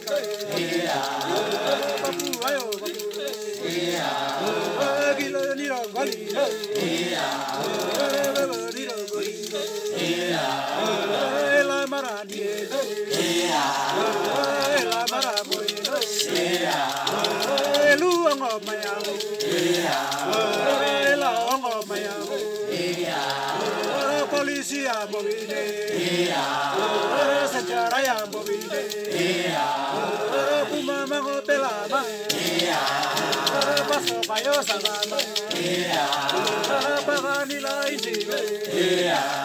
Polícia mobile, sejarah mobile, kumama hotelama, paso kayo sama, paganila isip.